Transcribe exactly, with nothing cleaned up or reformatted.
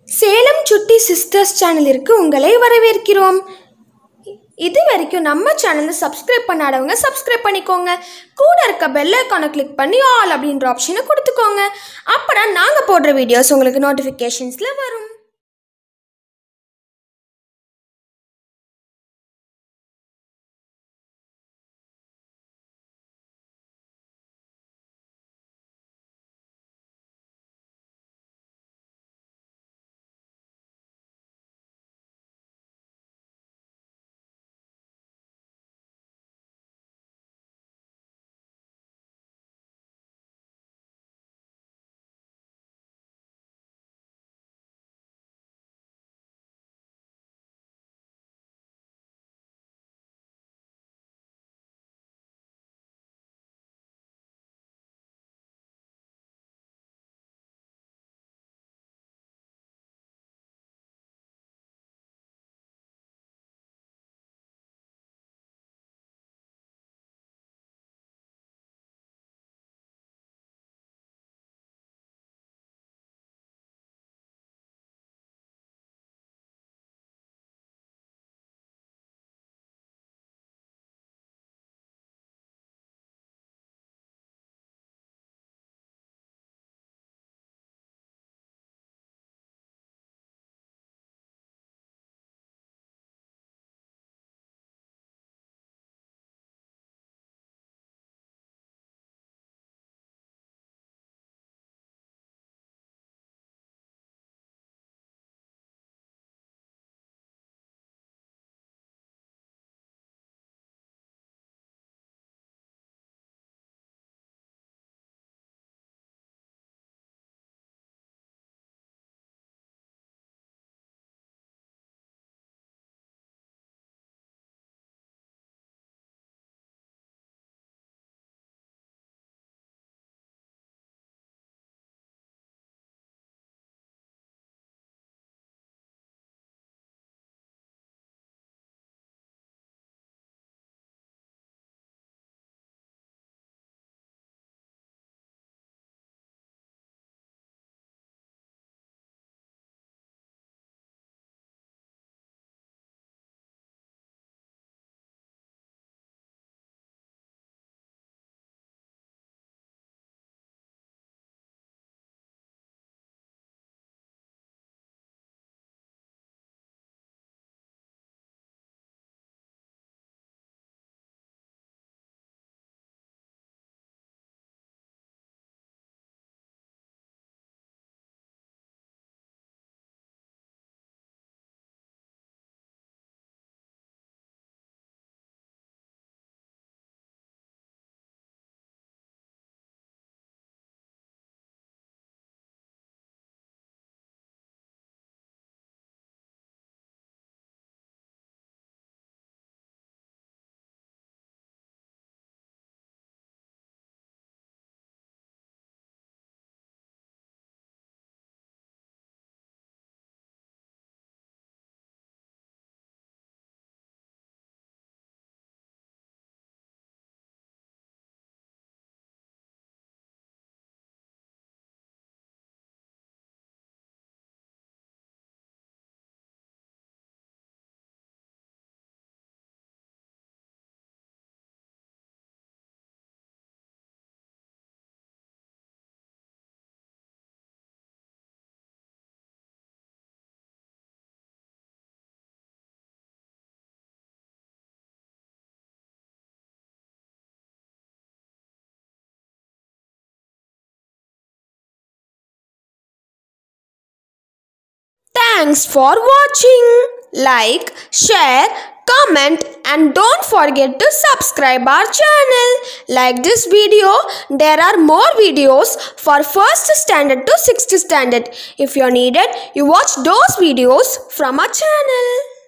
சேலம் சுட்டி சிஸ்டர்ஸ் சேனலிற்கு உங்களை வரவேற்கிறோம். இது வரைக்கும் நம்ம சேனலை சப்ஸ்கிரைப் பண்ணாதவங்க சப்ஸ்கிரைப் பண்ணிக்கோங்க. கூட இருக்க பெல் ஐகானை கிளிக் பண்ணி ஆல் அப்படின்ற ஆப்ஷனை கொடுத்துக்கோங்க. அப்பதான் நாங்கள் போடுற வீடியோஸ் உங்களுக்கு நோட்டிஃபிகேஷன்ஸில் வரும். Thanks for watching. Like, share, comment and don't forget to subscribe our channel. Like this video, there are more videos for first standard to sixth standard. If you are needed, you watch those videos from our channel.